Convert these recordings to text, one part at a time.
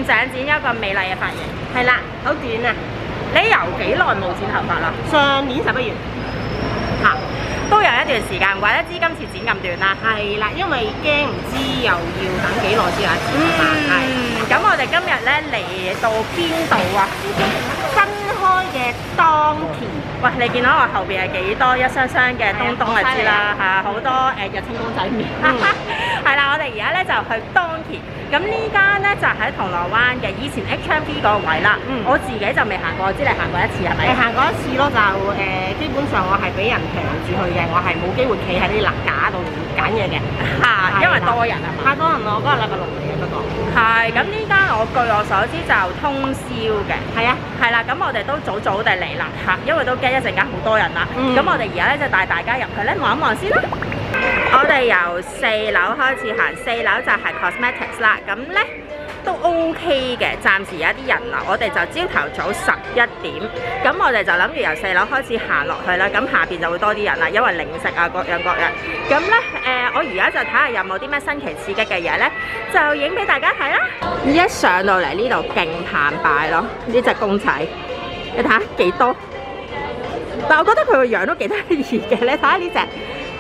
想剪一個美麗嘅髮型。 係啦，好短啊！ 你由幾耐冇剪頭髮啦？ 上年11月。 嚇，都有一段時間，怪得知今次剪咁短啦。 係啦，因為驚唔知又要等幾耐先有剪頭髮。 咁我哋今日咧嚟到邊度啊？ 新開嘅當田。 喂，你見到我後邊係幾多一箱箱嘅東東就知啦嚇，好多日清公仔麵。係啦，我哋而家咧就去當田。咁呢間咧就喺銅鑼灣嘅，以前 HMV 嗰個位啦。我自己就未行過，我知你行過一次係咪？ 行過一次咯，就基本上我係俾人強住去嘅，我係冇機會企喺啲架度揀嘢嘅。 因為多人啊嘛。 太多人咯，嗰日禮拜六嚟嘅不過。 係，咁呢間據我所知就通宵嘅。 係啊， 係啦，咁我哋都早早地嚟啦嚇，因為都驚一陣間好多人啦。咁我哋而家咧就帶大家入去咧望一望先啦。我哋由4樓開始行，4樓就係 cosmetics 啦。咁咧都 OK 嘅，暫時有啲人流。我哋就朝頭早11點，咁我哋就諗住由4樓開始行落去啦。咁下邊就會多啲人啦，因為零食啊各樣各樣。咁咧我而家就睇下有冇啲咩新奇刺激嘅嘢咧，就影俾大家睇啦。一上到嚟呢度勁澎湃咯，呢隻公仔，你睇下幾多？但我覺得佢個樣都幾得意嘅，你睇下呢隻。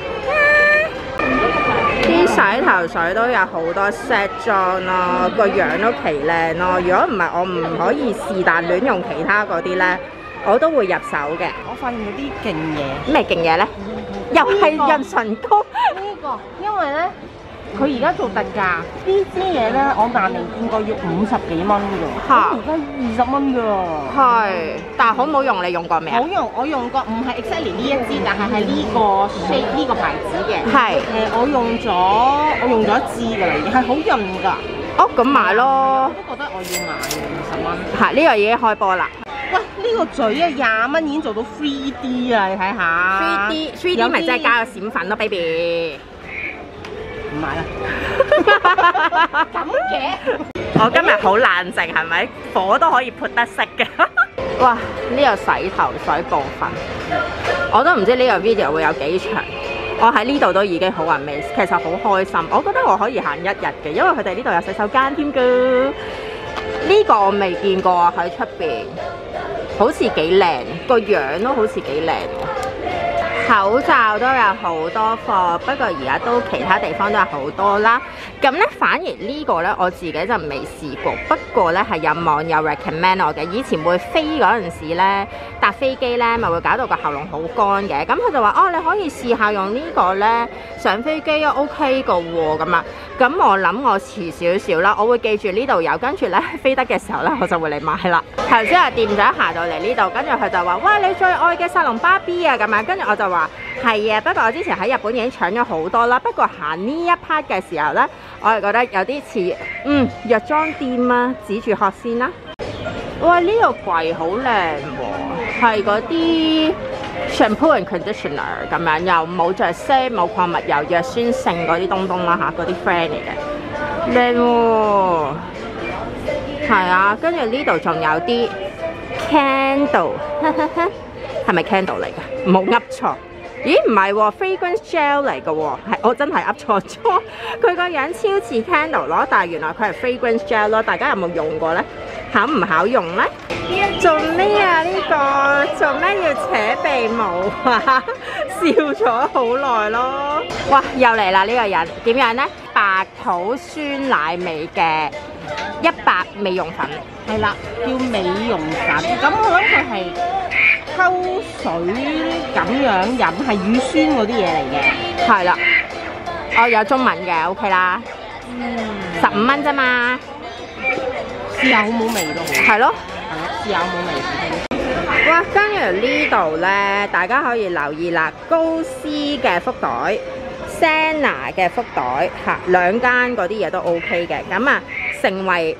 啲洗頭水都有好多 set 裝咯，個樣都奇靚咯。如果唔係我唔可以是但亂用其他嗰啲咧，我都會入手嘅。 我發現有啲勁嘢。 咩勁嘢咧？又係潤唇膏。 呢個，因為咧佢而家做特價，呢支嘢咧我萬年見過要50幾蚊㗎，而家20蚊㗎。 係，但係好唔好用？你用過未啊？ 好用，我用過，唔係 exactly 呢一支，但係係呢個 shape 呢個牌子嘅。 係。 我用咗一支㗎啦，已經係好潤㗎。 哦，咁買咯。 我都覺得我要買20蚊。 係，呢個已經開波啦。 喂，呢個嘴啊20蚊已經做到 3D 啊，你睇下。 3D 咪即係加個閃粉咯 ，baby。 唔買啦！咁嘅， 我今日好冷靜，係咪？火都可以潑得熄嘅。哇！呢個洗頭水部分，我都唔知呢個 video 會有幾長。我喺呢度都已經好暈味，其實好開心。我覺得我可以行1日嘅，因為佢哋呢度有洗手間添㗎。呢個我未見過啊，喺出邊，好似幾靚，個樣都好似幾靚。口罩都有好多貨，不過而家都其他地方都有好多啦。咁咧，反而呢個咧我自己就未試過，不過咧係有網友 recommend 我嘅。以前會飛嗰陣時咧，搭飛機咧咪會搞到個喉嚨好乾嘅。咁佢就話：哦，你可以試下用呢個咧上飛機啊 OK 個喎咁啊。咁我諗我遲少少啦，我會記住呢度有，跟住咧飛得嘅時候咧我就會嚟買啦。頭先阿店長行到嚟呢度，跟住佢就話：喂，你最愛嘅薩隆芭比啊咁樣。跟住我就話：係啊，不過我之前喺日本已經搶咗好多啦。不過行呢一 part 嘅時候咧，我係覺得有啲似藥妝店啊，指住殼先啦。哇！呢個櫃好靚喎，係嗰啲 shampoo and conditioner 咁樣，又冇着色、冇礦物油、弱酸性嗰啲東東啦嚇，嗰啲 friend 嚟嘅，靚喎。係啊，跟住呢度仲有啲 candle， 係咪 candle 嚟㗎？冇噏錯。咦，唔係喎 ，fragrance gel 嚟嘅喎，係我真係噏錯咗。佢個樣超似 candle 咯，但係原來佢係 fragrance gel 咯。大家有冇用過咧？考唔考用咧？做咩啊？呢個做咩要扯鼻毛啊？笑咗好耐咯。哇，又嚟啦！呢個人點樣咧？白土酸奶味嘅100美容粉， 係啦，叫美容粉。咁我諗佢係溝水咁樣飲，係乳酸嗰啲嘢嚟嘅。 係啦，我有中文嘅 OK 啦。15蚊啫嘛。 試下好冇味都好。 係咯。 係咯，試下好冇味。 哇！跟住呢度咧，大家可以留意啦，高斯嘅福袋、Senna 嘅福袋嚇，兩間嗰啲嘢都 OK 嘅。咁啊，成為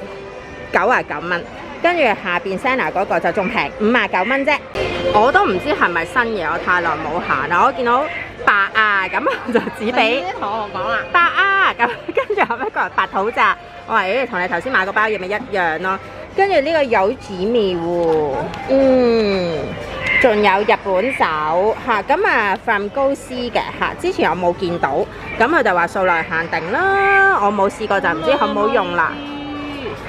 99蚊。跟住下邊 Senna 嗰個就仲平59蚊啫。我都唔知係咪新嘢，我太耐冇行啦。我見到白啊，咁我就指俾同我講啦， 白啊，咁跟住後尾個白土咋，我話咦，同你頭先買個包嘢咪一樣咯。跟住呢個柚子味喎，仲有日本酒嚇，咁啊 from 高斯嘅嚇，之前我冇見到，咁佢就話數量限定啦，我冇試過就唔知好唔好用啦。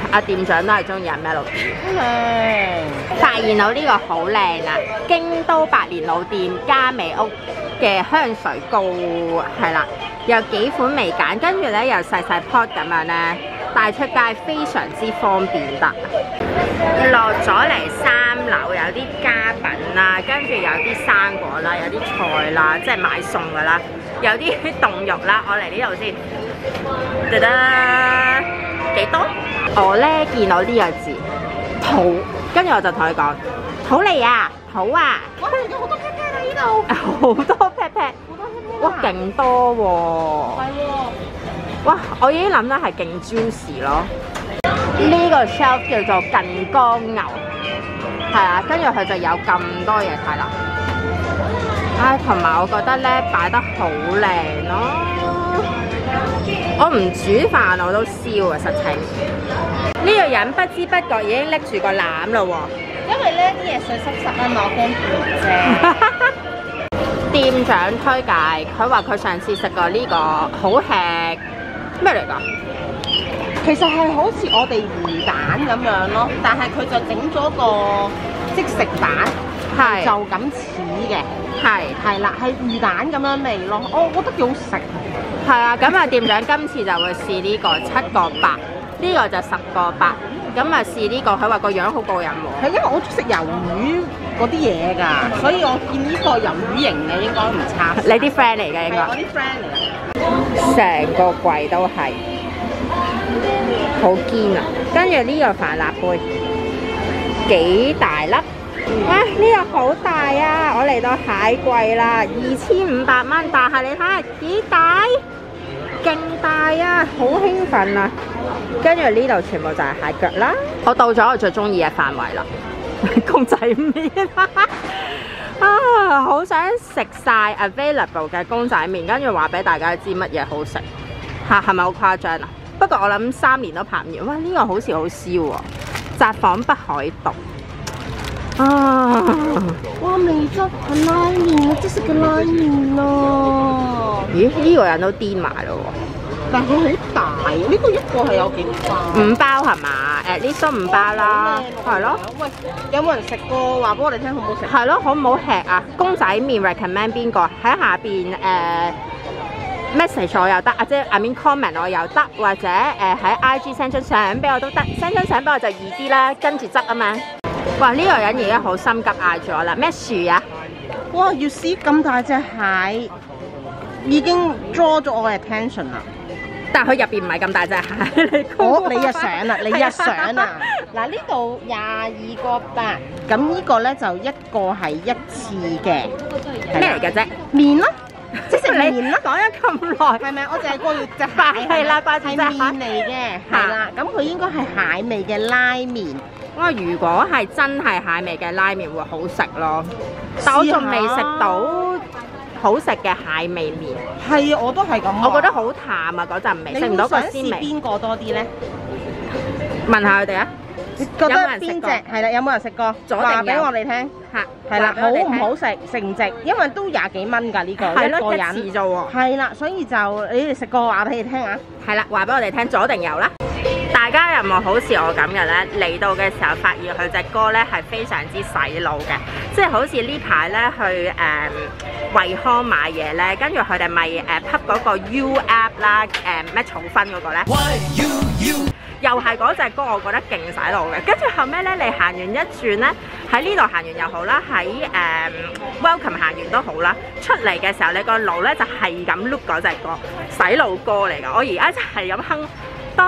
阿店長都係中意阿 Melody。 係。 發現到呢個好靚啦，京都百年老店嘉美屋嘅香水膏係啦，有幾款未揀，跟住咧又細細 pot 咁樣咧，帶出街非常之方便得。落咗嚟3樓有啲家品啦，跟住有啲生果啦，有啲菜啦，即係買餸噶啦，有啲凍肉啦。我嚟呢度先，得得幾多？我咧見到呢個字土，跟住我就同佢講土嚟啊，土啊！ 哇，有好多 pat pat 喺呢度， 好多 pat pat，哇，勁多喎！ 係喎。 哇，我已經諗到係勁 juicy 咯。呢個 shelf 叫做近江牛，係啊，跟住佢就有咁多嘢睇啦。唉，同埋我覺得咧擺得好靚咯。我唔煮飯我都燒啊，實情。呢個人不知不覺已經拎住個籃啦喎。 因為咧啲嘢水濕濕啊嘛，我驚跌啫。 店長推介，佢話佢上次食過呢個好吃咩嚟㗎？ 其實係好似我哋魚蛋咁樣咯，但係佢就整咗個即食蛋， 係就咁似嘅，係啦，係魚蛋咁樣味咯。我覺得幾好食。 係啊，咁啊店長今次就會試呢個7個8，呢個就10個8。咁啊試呢個，佢話個樣好過癮喎。 係因為我中意食魷魚嗰啲嘢㗎，所以我見呢個魷魚型嘅應該唔差。 你啲 friend 嚟嘅應該。 係我啲 friend 嚟嘅。 成個櫃都係好堅啊！跟住呢個帆立貝幾大粒？哇！呢個好大啊！我嚟到蟹櫃啦，2500蚊，但係你睇下幾大，勁大啊！好興奮啊！跟住呢度全部就係蟹腳啦。我到咗我最中意嘅範圍啦，公仔麵啊！好想食晒 available 嘅公仔麵，跟住話俾大家知乜嘢好食嚇，係咪好誇張啊？不過我諗3年都拍唔完。哇！呢個好似好燒喎，札幌北海道啊！ 哇！味質係拉麵啊，即食嘅拉麵咯。 咦？呢個人都癲埋咯喎！ 但係佢好大，呢個一個係有幾包 ？5包係嘛？呢都5包啦，係咯。 喂，有冇人食過？話俾我哋聽好唔好食？ 係咯，好唔好吃啊？公仔麵 recommend 邊個？喺下邊message 我又得，啊即係 I mean comment 我又得，或者喺 IG send 張相俾我都得，send 張相俾我就易啲啦，跟住執啊嘛。哇！呢個人而家好心急嗌住我啦，咩樹啊？ 哇！要試咁大隻蟹，已經 draw 咗我嘅 attention 啦。 但係佢入邊唔係咁大隻蟹嚟㗎。你日上啦，你日上啊！嗱，呢度22個8，咁呢個咧就一個係1次嘅。 咩嚟嘅啫？ 麵咯，即食麵咯。 講咗咁耐， 係咪？我淨係掛住隻蟹。 係啦，掛住隻蟹。 係麵嚟嘅，係啦。咁佢應該係蟹味嘅拉麵。 哇！如果係真係蟹味嘅拉麵會好食咯，但我仲未食到好食嘅蟹味麵。 係啊，我都係咁。 我覺得好淡啊嗰陣味，食唔到個鮮味。 邊個多啲咧？ 問下佢哋啊！ 你覺得邊隻係啦？有冇人食過？話俾我哋聽嚇。係啦，好唔好食？值唔值？因為都20幾蚊㗎呢個一個人。 一次啫喎。 係啦，所以就你哋食過話俾你聽啊。 係啦，話俾我哋聽，左定右啦。大家有冇好似我咁嘅咧？嚟到嘅時候發現佢隻歌咧係非常之洗腦嘅，即係好似呢排咧去惠康買嘢咧，跟住佢哋咪pub 嗰個 U app 啦，咩儲分嗰個咧，又係嗰隻歌，我覺得勁洗腦嘅。跟住後尾咧，你行完一轉咧，喺呢度行完又好啦，喺Welcome 行完都好啦，出嚟嘅時候你個腦咧就係咁 look 嗰隻歌，洗腦歌嚟㗎。我而家就係咁哼。當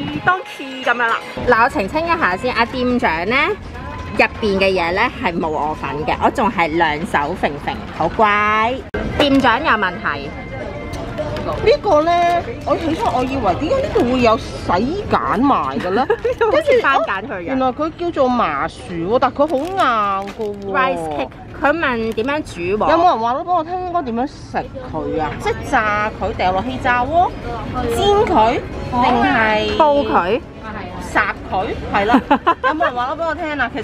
key 咁樣啦。嗱，我澄清一下先，阿店長咧入邊嘅嘢咧係冇我份嘅，我仲係兩手揈揈，好乖。店長有問題。 呢個咧，我起初我以為點解呢度會有洗揀賣嘅咧？ 跟住番揀佢嘅。 原來佢叫做麻薯喎，但佢好硬嘅喎。 Rice cake，佢問點樣煮喎？ 有冇人話到俾我聽應該點樣食佢啊？即係炸佢掉落氣炸鍋，煎佢定係煲佢？ 烚佢？係啦。有冇人話到俾我聽啊？其實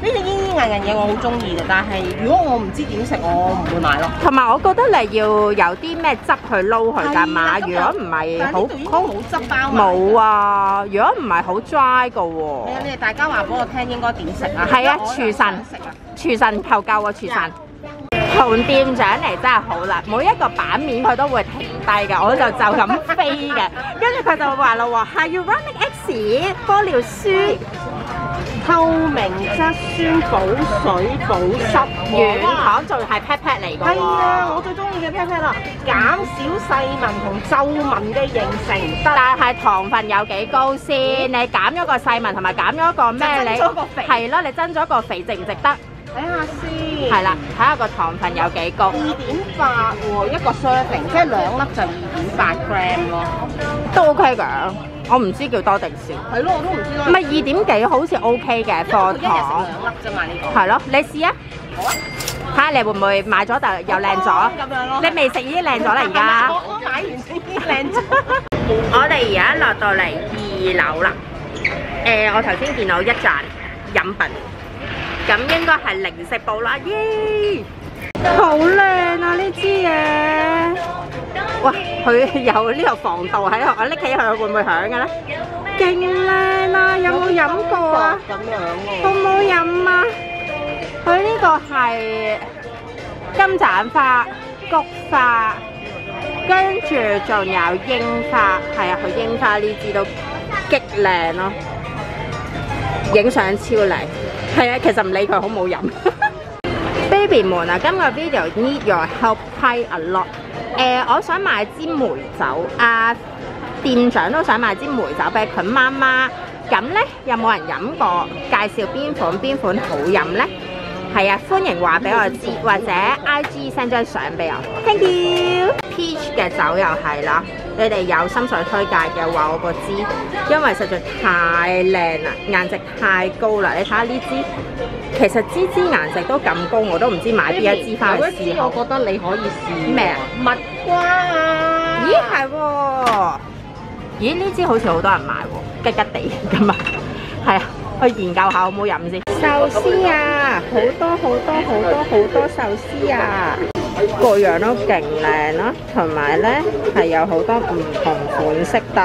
呢啲煙煙韌韌嘢我好中意嘅，但係如果我唔知點食，我唔會買咯。 同埋我覺得你要有啲咩汁去撈佢㗎嘛，如果唔係好冇汁包埋。 冇啊，如果唔係好 dry 㗎喎。 係啊，你哋大家話俾我聽應該點食啊？ 係啊， 我廚神，廚神求救啊，廚神！同店長嚟真係好啦，每一個版面佢都會停低嘅，我就咁飛嘅，跟住佢就話啦喎，係要 Running X 玻尿酸。 透明質酸補水補濕， 軟糖仲係 pat pat 嚟㗎喎。 係啊，我最中意嘅 pat pat 啦，減少細紋同皺紋嘅形成。 但係糖分有幾高先？你減咗個細紋同埋減咗個咩？你增咗個肥係咯，你增咗個肥值唔值得？ 睇下先。 係啦，睇下個糖分有幾高。 2.8喎，一個 serving，即係2粒就2.8 gram 咯， 都 OK 㗎。我唔知叫多定少。 係咯，我都唔知咯。 唔係2點幾好似 OK 嘅課堂。 一日食2粒啫嘛呢個。 係咯，你試啊！ 好啊。 睇下你會唔會買咗但又靚咗？ 咁樣咯。 你未食已經靚咗啦而家。 我買完先已經靚咗。 我哋而家落到嚟2樓啦。我頭先見到一盞飲品，咁應該係零食部啦。耶！好靚啊呢支嘢！哇，佢有呢個防盜喺度，我拎起佢會唔會響嘅咧？勁靚啊！有冇飲過啊？ 咁樣好唔好飲啊？佢呢個係金盞花、菊花，跟住仲有櫻花，係啊，佢櫻花呢支都極靚咯，影相超靚。係啊，其實唔理佢好唔好飲。Baby 們啊，今個 video need your help quite a lot。我想買支梅酒，店長都想買支梅酒俾佢媽媽。咁呢，有冇人飲過？介紹邊款好飲呢？係啊，歡迎話俾我知，或者 IG send 張相俾我。Thank you。Peach 嘅酒又係啦，你哋有心水推介嘅話，我個支，因為實在太靚啦，顏值太高啦。你睇下呢支，其實支顏值都咁高，我都唔知買邊一支翻去試好。 我覺得你可以試咩啊？ 蜜瓜啊！ 咦係喎，咦呢支好似好多人買喎，吉吉地咁啊，係啊，去研究下好唔好飲先。壽司啊，好多壽司啊，個樣都勁靚咯，同埋咧係有好多唔同款式得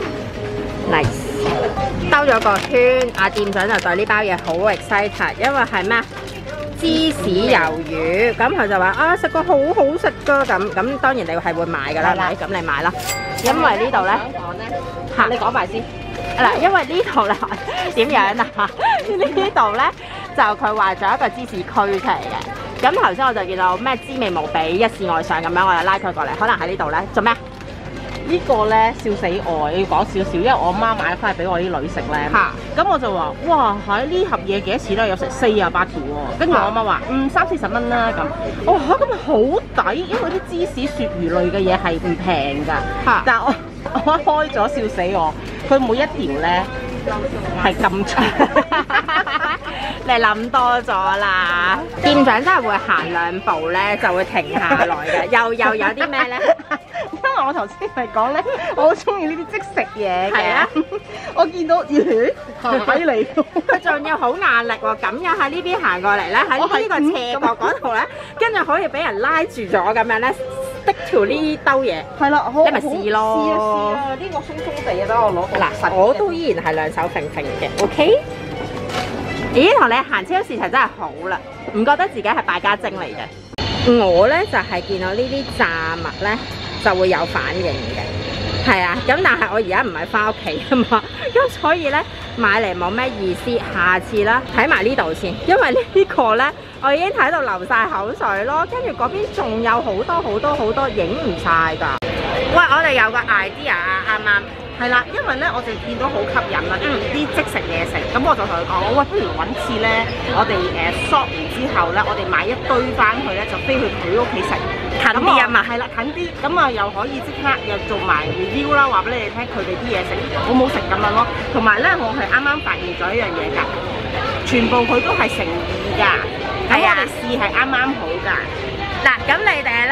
，nice。兜咗個圈，店長就對呢包嘢好 excited， 因為係咩？芝士魷魚，咁佢就話食過好好食㗎，咁當然你係會買㗎啦，係咪？咁你買啦，因為呢度咧嚇，你講埋先。嗱，因為呢度咧點樣啊？呢度咧就佢話咗一個芝士區出嚟嘅。咁頭先我就見到咩滋味無比、一試愛上咁樣，我就拉佢過嚟，可能喺呢度咧做咩？ 呢個咧笑死我，要講少少，因為我媽買翻嚟俾我啲女食咧。咁我就話：哇，喺呢盒嘢幾多錢咧？有成48條喎。跟住我媽話：30-40蚊啦咁。我話咁咪好抵，因為啲芝士鱈魚類嘅嘢係唔平㗎。但係我一開咗笑死我，佢每一條咧係咁長。 你諗多咗啦！店長真係會行2步咧，就會停下來嘅。又有啲咩咧？ 因為我頭先咪講咧，我好中意呢啲即食嘢嘅。 係啊， 我見到咦蟹嚟， 佢仲要好眼力喎，咁樣喺呢邊行過嚟咧，喺呢個斜角嗰度咧，跟住可以俾人拉住咗咁樣咧，滴條呢兜嘢。 係啦， 你咪試咯。 試啊！呢個鬆鬆地啊，等我攞嗱，我都依然係兩手揈揈嘅 ，OK？ 咦，同你行超市場真係好啦，唔覺得自己係敗家精嚟嘅。我咧就係見到呢啲炸物咧就會有反應嘅，係啊。咁但係我而家唔係翻屋企啊嘛，咁所以咧買嚟冇咩意思。下次啦，睇埋呢度先，因為呢個咧我已經睇到流晒口水咯。跟住嗰邊仲有好多影唔晒㗎。喂，我哋有個 idea 啊，啱啱。 係啦，因為咧我哋見到好吸引啦，啲即食嘢食，咁我就同佢講，喂，不如揾次咧，我哋shop 完之後咧，我哋買一堆翻去咧，就飛去佢屋企食， 近啲啊嘛。 係啦，近啲，咁啊又可以即刻又做埋 review 啦，話俾你哋聽佢哋啲嘢食好唔好食咁樣咯。同埋咧，我係啱啱發現咗一樣嘢㗎，全部佢都係誠意㗎，咁我哋試係啱啱好㗎。 嗱，咁你哋咧就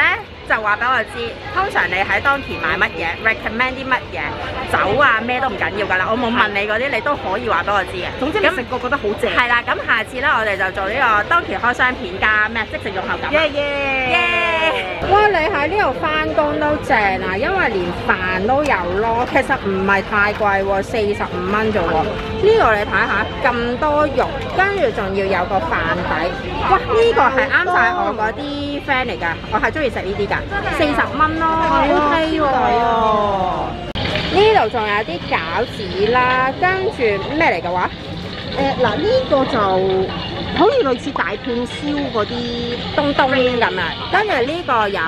就話俾我知，通常你喺當期買乜嘢 recommend 啲乜嘢酒啊咩都唔緊要㗎啦，我冇問你嗰啲，你都可以話俾我知嘅。 總之你食過覺得好正。 係啦，咁下次咧我哋就做呢個當期開箱片加咩即食用口感。 耶耶！ 哇！你喺呢度翻工都正啊，因為連飯都有咯，其實唔係太貴喎，45蚊啫喎。呢個你睇下咁多肉，跟住仲要有個飯底。哇！呢個係啱晒我嗰啲 friend 嚟㗎，我係中意食呢啲㗎，40蚊咯，OK 喎。呢度仲有啲餃子啦，跟住咩嚟嘅話？ 嗱呢個就好似類似大判燒嗰啲東東咁啊，跟住呢個有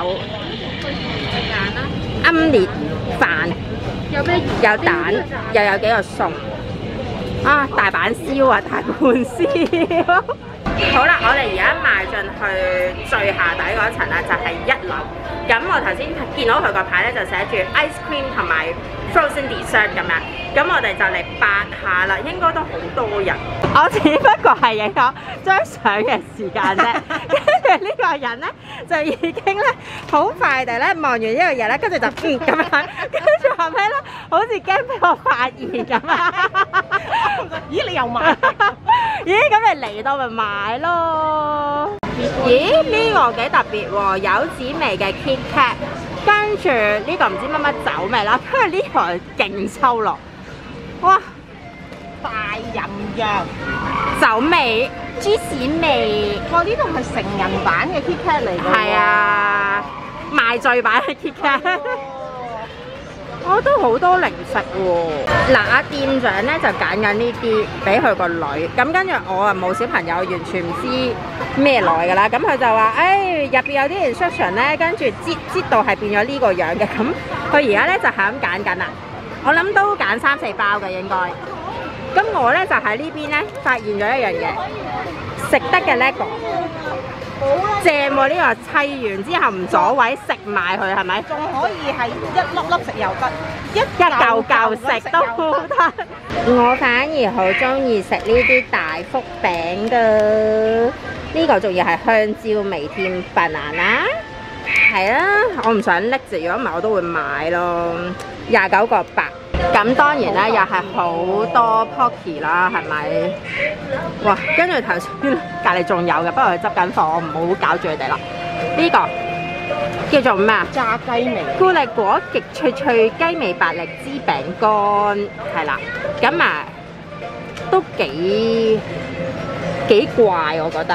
奄列飯，有蛋，又有幾個餸啊！大阪燒啊，大判燒。好啦，我哋而家邁進去最下底嗰層啦，就係1樓。咁我頭先見到佢個牌咧，就寫住 ice cream 同埋 frozen dessert 咁樣。咁我哋就嚟8下啦，應該都好多人。我只不過係影咗張相嘅時間啫，跟住呢個人咧就已經咧好快地咧望完呢個嘢咧，跟住就咁樣，跟住後尾咧好似驚俾我發現咁啊！ 咦，你又買？ 咦，咁你嚟到咪買咯？咦，呢個幾特別喎，柚子味嘅 Kit Kat， 跟住呢個唔知乜乜酒味啦，跟住呢個係勁抽落，哇！ 大吟釀酒味、芝士味， 哇！呢度係成人版嘅 Kit Kat 嚟㗎。 係啊，賣醉版嘅 Kit Kat。我都好多零食喎。嗱，阿店長咧就揀緊呢啲俾佢個女，咁跟住我啊冇小朋友，完全唔知咩來㗎啦。咁佢就話：入邊有啲 instruction 咧，跟住擠到係變咗呢個樣嘅。咁佢而家咧就係咁揀緊啦。我諗都揀3-4包嘅應該。咁我咧就喺呢邊咧發現咗一樣嘢，食得嘅 Lego。正喎，呢個砌完之後唔阻位食埋佢係咪？ 仲可以係一粒粒食又得， 一嚿嚿食都得。我反而好中意食呢啲大福餅㗎，呢個仲要係香蕉味添，banana。係啊，我唔想拎住，如果唔係我都會買咯。29個8。咁當然咧，又係好多 Pocky 啦，係咪？哇！跟住頭先隔離仲有嘅，不過佢執緊貨，我唔好搞住佢哋啦。呢個叫做咩啊？ 炸雞味。 固力果極脆脆雞味百力滋餅乾，係啦。咁啊，都幾怪我覺得。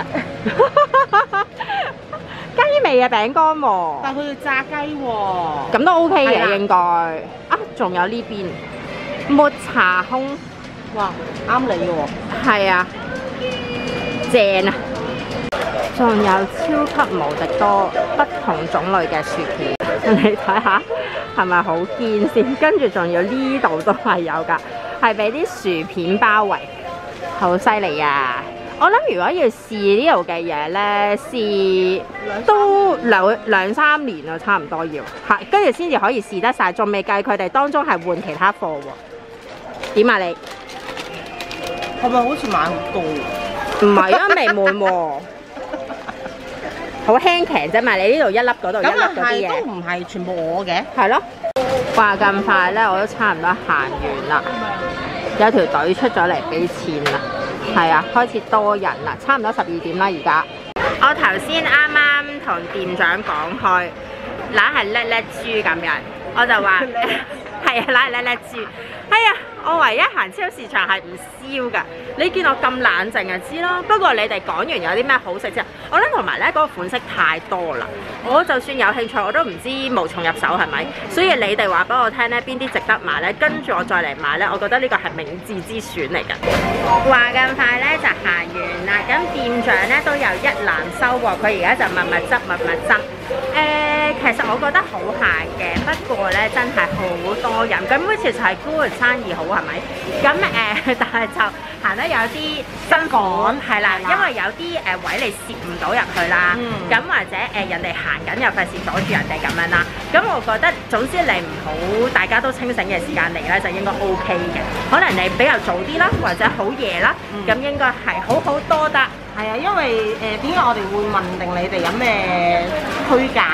雞味嘅餅乾喎， 但係佢要炸雞喎， 咁都 OK 嘅應該。啊，仲有呢邊抹茶空， 哇，啱你嘅喎。係啊， 正啊！仲有超級無敵多不同種類嘅薯片，你睇下係咪好堅先？跟住仲要呢度都係有㗎，係俾啲薯片包圍，好犀利啊！我諗如果要試呢度嘅嘢咧，試都兩三年啦，差唔多要，係跟住先至可以試得晒，仲未計佢哋當中係換其他貨喎。點啊你？ 係咪好似買好多？ 唔係啊，未滿喎，好輕騎啫嘛！你呢度一粒嗰度一粒嗰啲嘢， 都唔係全部我嘅。 係咯，話咁快咧，我都差唔多行完啦，有條隊出咗嚟俾錢啦。係啊，開始多人啦，差唔多12點啦而家。我頭先啱啱同店長講開，懶係叻叻豬咁樣，我就話係啊，懶係叻叻豬。係啊，我唯一行超市場係唔燒㗎。你見我咁冷靜就知啦。不過你哋講完有啲咩好食之後，我諗同埋咧嗰個款式太多啦，我就算有興趣我都唔知無從入手係咪？所以你哋話俾我聽咧，邊啲值得買咧，跟住我再嚟買咧，我覺得呢個係明智之選嚟㗎。話咁快咧就行完啦，咁店長咧都有一籃收穫，佢而家就密密執。其實我覺得好閒嘅，不過咧真係好多人，咁好似就係 good 生意好係咪？咁但係就行得有啲辛苦，係啦，因為有啲位你攝唔到入去啦，咁或者人哋行緊又費事阻住人哋咁樣啦。咁我覺得總之你唔好大家都清醒嘅時間嚟咧，就應該 OK 嘅。可能你比較早啲啦，或者好夜啦，咁應該係好多得。 係啊，因為點解我哋會問定你哋有咩推介我哋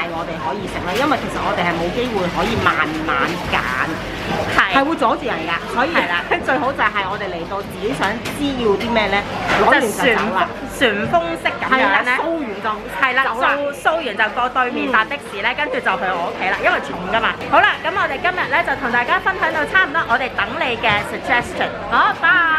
可以食啦，因為其實我哋係冇機會可以慢慢揀，係會阻住人㗎，所以係啦，最好就係我哋嚟到自己想知要啲咩咧，攞完就走啦， 旋風式咁樣咧， 掃完就係啦，掃完就過對面搭的士咧，跟住就去我屋企啦，因為重㗎嘛。好啦，咁我哋今日咧就同大家分享到差唔多，我哋等你嘅 suggestion。好，拜。